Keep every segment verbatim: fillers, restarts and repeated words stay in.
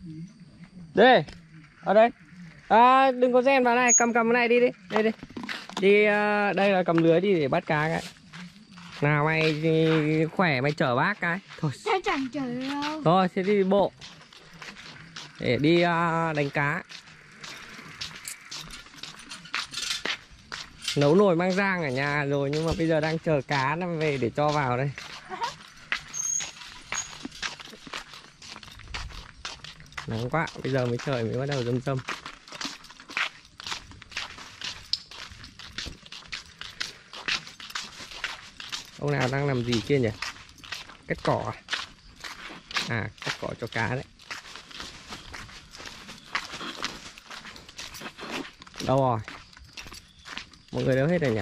Đây, ở đây. À, đừng có rèn vào này, cầm cầm cái này đi đi. Đây đi. Đi uh, đây là cầm lưới đi để bắt cá cái. Nào mày khỏe mày chở bác cái. Thôi. Sao chẳng chở đâu. Thôi thế đi bộ. Để đi uh, đánh cá. Nấu nồi mang rang ở nhà rồi nhưng mà bây giờ đang chờ cá nó về để cho vào đây. Nắng quá, bây giờ mới trời mới bắt đầu râm râm. Ông nào đang làm gì kia nhỉ? Cắt cỏ à? À, cắt cỏ cho cá đấy. Đâu rồi? Mọi người đâu hết rồi nhỉ?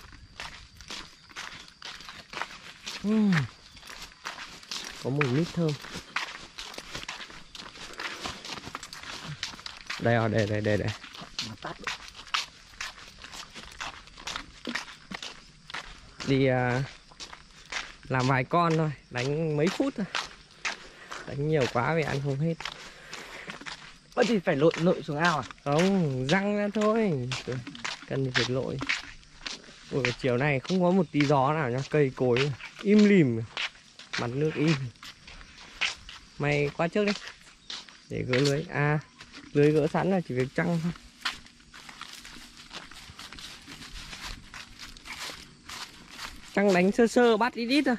uhm. Có mùi mít thơm. Đây rồi, đây, đây, đây, đây. Đi uh, làm vài con thôi, đánh mấy phút thôi. Đánh nhiều quá vì ăn không hết. Vẫn thì phải lội lội xuống ao à? Không, răng ra thôi. Cần thì phải lội. Ủa, chiều này không có một tí gió nào nhá. Cây cối im lìm, mặt nước im. Mày qua trước đi để gỡ lưới. À, lưới gỡ sẵn là chỉ việc trăng thôi. Trăng đánh sơ sơ bắt ít ít thôi.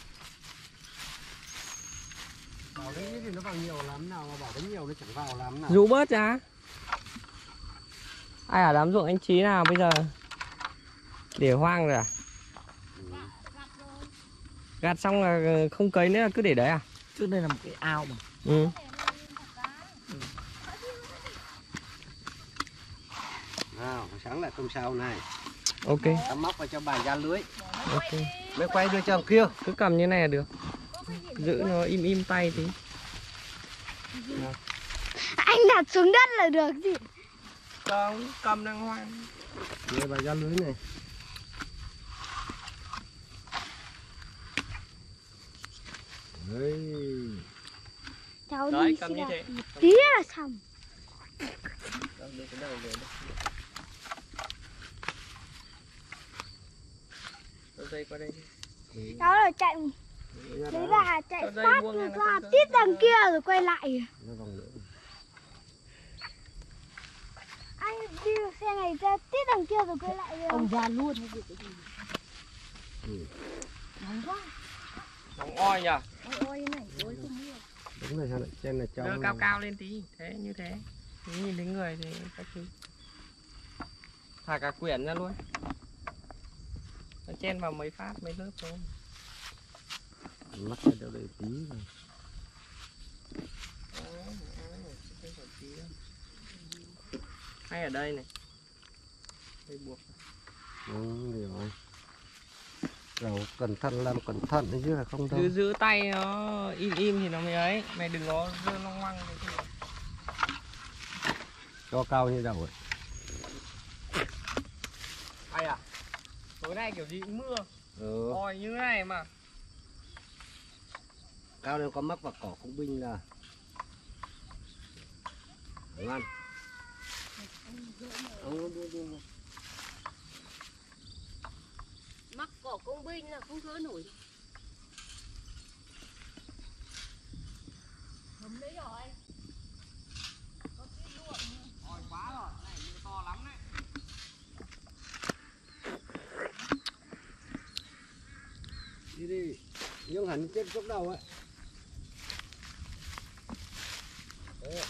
Bảo đấy thì nó vào nhiều lắm, nào mà bảo đánh nhiều nó chẳng vào lắm nào. Rũ bớt ra. Ai ở đám ruộng anh Chí nào bây giờ để hoang rồi à? Ừ. Gạt xong là không cấy nữa, cứ để đấy à? Trước đây là một cái ao mà. Ừ. Nào, sáng lại không sao này. Ok. Tắm móc vào cho bà ra lưới. Ok. Mới quay đưa cho ông kia. Cứ cầm như này là được. Giữ nó im im tay tí. Nào. Anh đặt xuống đất là được gì? Không, cầm đang hoang. Đưa bà ra lưới này. Đấy. Cháu Đấy, đi cầm như thế. một tí là xong. Đưa cái đầu về đây. Đưa dây qua đây đi. Cháu là chạy. Đấy là chạy phát ra tít đằng kia rồi quay lại. Anh đi xe này ra tít đằng kia rồi quay lại. Ông ra luôn. Ừ. Nóng quá. Nóng oi nhỉ? Ôi này, ôi không biết. Đúng rồi, sao trên là trong. Đưa cao cao lên tí, thế như thế. Nếu nhìn thấy người thì các thứ. Thả cả quyển ra luôn. Nó chen vào mấy phát, mấy lớp thôi. Mắt ra đâu đây tí rồi. Hay ở đây này. Đây buộc. Đúng rồi. Rồi cẩn thận, làm cẩn thận đấy chứ là không đâu. Giữ giữ tay nó im im thì nó mới ấy. Mày đừng có rơi long ngoăng. Cho cao như đầu rồi. Ai à? Tối nay kiểu gì cũng mưa. Ừ. Ôi như thế này mà. Cao nên có mắc vào cỏ công binh là ngon. Mắc cỏ công binh là không gỡ nổi. Thấm đấy rồi. Có tí luộc nữa. Ôi quá rồi, này mưa to lắm đấy. Đi đi, nhưng hẳn chết gốc đầu ấy. Đấy.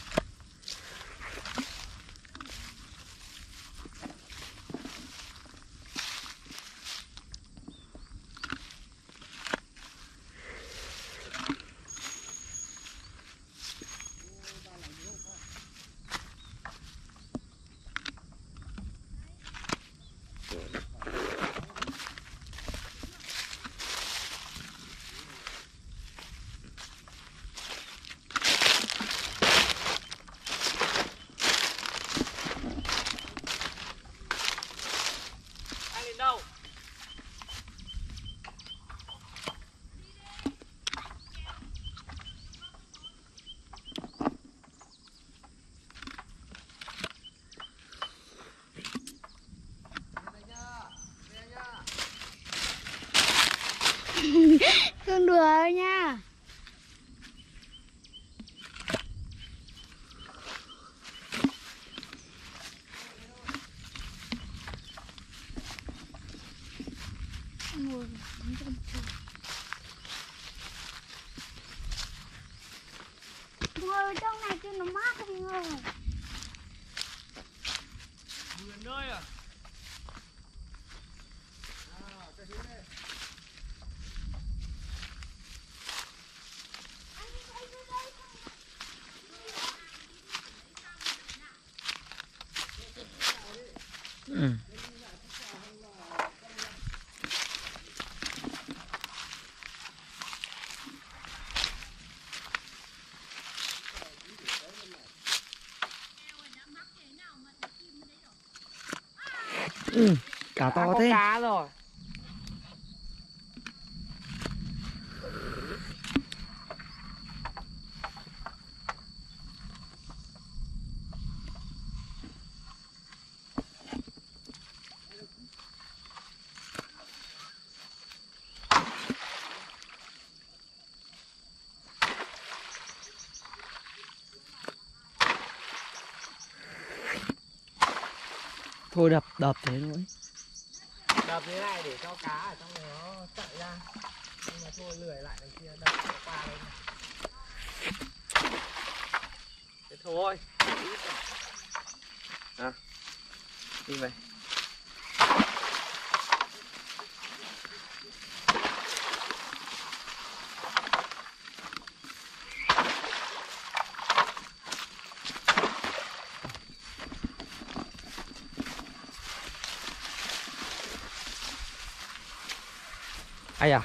Ngồi ở trong này cho nó mát đi ngồi. Vườn nơi à? Ừ. Ừ, cá to Có thế. cá rồi. Thôi đập đập thế thôi. Đập thế này để cho cá ở trong này nó chạy ra. Nhưng mà thôi lười lại đằng kia đập nó qua đây này. Thế thôi. À, đi về. Ai à?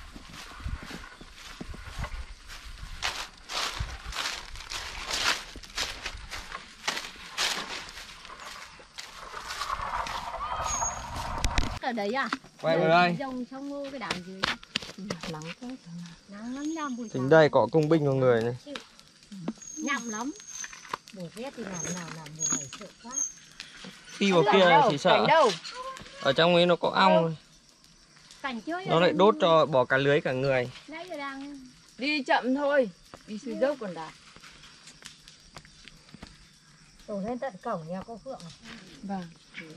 Ở đấy à? Quay vào đây. Dòng trong ngô cái đám dưới. Nắng quá. Nắng lắm nha buổi Tính đây có công binh của người này. nhậm lắm. Mùa rét thì làm nào làm mùa này sợ quá. Phi vào kia chỉ sợ. đâu? Ở trong ấy nó có ong. Cảnh chơi. Nó lại đốt cho bỏ cả lưới cả người. Nãy giờ đang Đi chậm thôi, đi xuống dốc còn đạt. đổ lên tận cổng nhà cô Phượng. Vâng.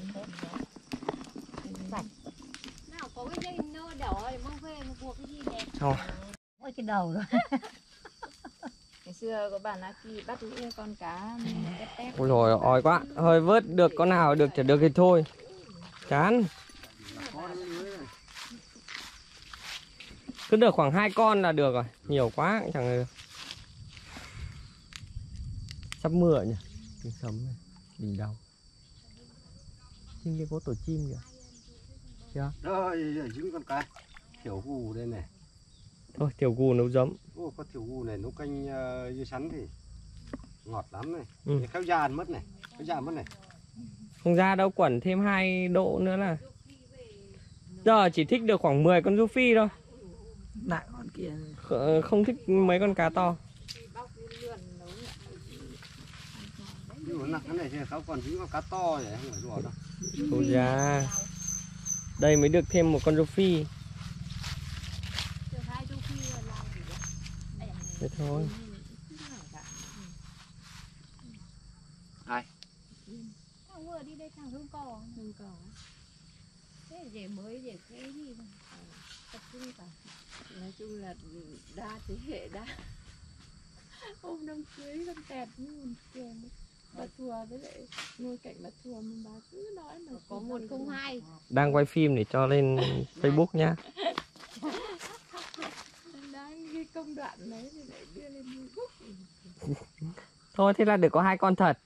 Nào có cái dây nơ đỏ để mang về nó buộc cái gì đẹp. Thôi. Ôi cái đầu rồi. Ngày xưa có bà Na Kỳ bắt những con cá tép tép. Ôi rồi ói quá. Hơi vớt được con nào được chả được thì thôi. Chán. Cứ được khoảng hai con là được rồi. Nhiều quá cũng chẳng được. Sắp mưa nhỉ. Tiếng sấm này. Đỉnh đầu. Trên kia có tổ chim kìa. Chưa? Đây, dính con cá thiểu gù đây này. Thôi tiểu gù nấu giấm. Ô, con thiểu gù này nấu canh uh, dưa sắn thì ngọt lắm này. Ừ. Khéo giàn mất này, khéo giàn mất này. Không ra đâu, quẩn thêm hai độ nữa là. Giờ chỉ thích được khoảng mười con rô phi thôi. Lại con kia. Kh- Không thích mấy con cá to. Nhưng mà nặng cái này thìเขาcòn dính con cá to vậy, không phải đùa đâu. Ôi da. Đây mới được thêm một con rô phi. Thế thôi. Ai? Thằng vừa đi đây thằng hương cò. Hương cò. Thế về mới về cái gì mà tập trung cả. Nói chung là đa thế hệ đa. Hôm năm cưới con tẹt như một trường. Bà Thùa với lại ngồi cạnh bà Thùa mà bà cứ nói mà Có một không hai. Đang quay phim để cho lên Facebook nhá. đang ghi công đoạn đấy thì lại đưa lên Facebook. Thôi thế là được có hai con thật.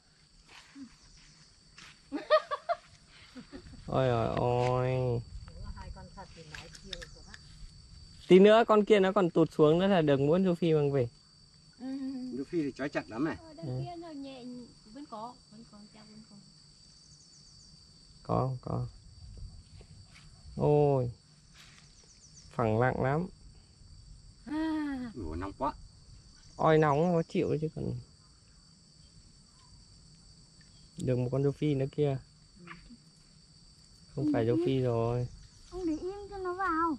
Ôi ôi ôi. Hai con thật thì nói chiều quá. Tí nữa con kia nó còn tụt xuống nữa là được muốn rô phi mang về. Rô phi thì trói chặt lắm này. Ở đằng kia nó nhẹ vẫn có, vẫn còn chắc vẫn còn. Có không? Có. Ôi. Phẳng lặng lắm. Ủa, nóng quá. Oi nóng khó chịu chứ còn. Được một con rô phi nữa kia. Không phải rô phi rồi. Ông để im cho nó vào.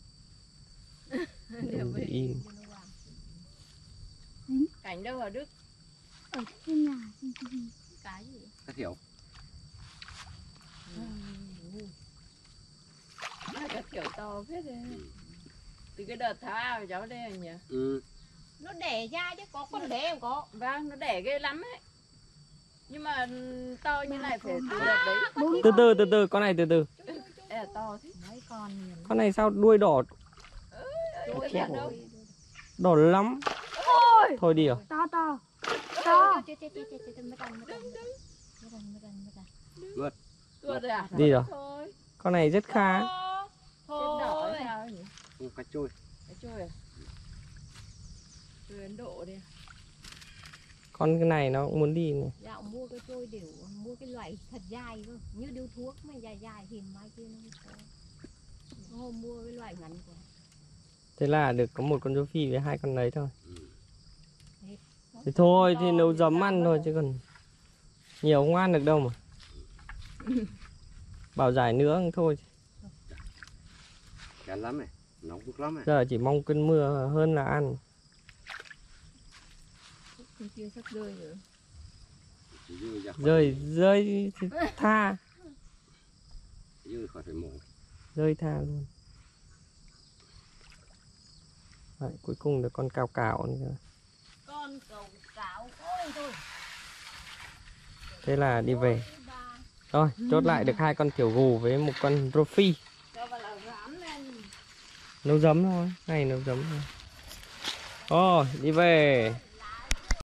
Để im. Cảnh đâu ở Đức? Ở trên nhà trên cái gì? Cái gì? Cá thiểu. À, cái kiểu to phết đấy. Từ cái đợt thả ao cháu đây à nhỉ? Ừ. Nó đẻ ra chứ có con đẻ không có. Vâng, nó đẻ ghê lắm ấy. Nhưng mà to như này phải từ đợt đấy. Từ từ từ từ con này từ từ. Ê, to thế. Mấy con nhiều. Con này sao đuôi đỏ Ôi, dạ đâu. đỏ lắm. Thôi đi à. To to. To. Chết chết chết chết chết mất ăn mất ăn. Mất ăn mất ăn mất ăn. Tuột rồi à? Đi rồi. Thôi. Con này rất khá. Trên đỏ Thôi. sao nhỉ? Không cá trôi. Cái trôi à? Trôi Ấn Độ đi. Con cái này nó cũng muốn đi này. Dạo mua cái trôi đều mua cái loại thật dài cơ, như điếu thuốc mà dài dài thì mai kia nó có. Hôm mua cái loại ngắn quá. Thế là được có một con rô phi với hai con đấy thôi. Ừ. Thì thôi thì nấu giấm ăn thôi chứ còn nhiều không ăn được đâu mà. Bảo giải nữa thôi. Chán lắm này, nóng bức lắm này. Giờ chỉ mong cơn mưa hơn là ăn. Con kia sắp rơi rồi. Chỉ dư ra khỏi, Rơi rơi thì tha. dư khỏi phải mổ. Rơi tha luôn. Đấy, cuối cùng được con cào cào nữa. Con cầu cáo ôi thôi. Thế là đi về. Rồi chốt lại được hai con tiểu gù với một con rô phi. Cho vào là rán lên. Nấu giấm thôi, này nấu giấm thôi. Rồi đi về.